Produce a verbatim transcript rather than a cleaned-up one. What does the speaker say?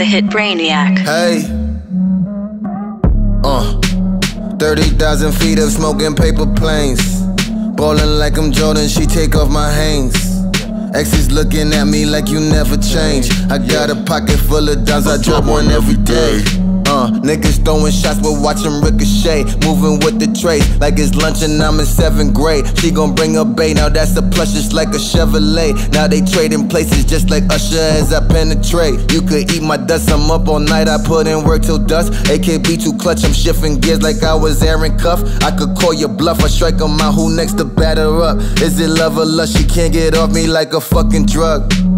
the hit Brainiac. Hey, uh, thirty thousand feet of smoking paper planes. Ballin' like I'm Jordan, she take off my Hanes. Exes looking at me like you never change. I got a pocket full of dimes, I drop one every day. Uh, niggas throwing shots, but watching ricochet. Moving with the trace, like it's lunch and I'm in seventh grade. She gon' bring a bay, now that's a plush, it's like a Chevrolet. Now they trading places just like Usher as I penetrate. You could eat my dust, I'm up all night, I put in work till dusk. A K B too clutch, I'm shifting gears like I was Aaron Cuff. I could call your bluff, I strike 'em out, who next to batter up? Is it love or lust? She can't get off me like a fucking drug.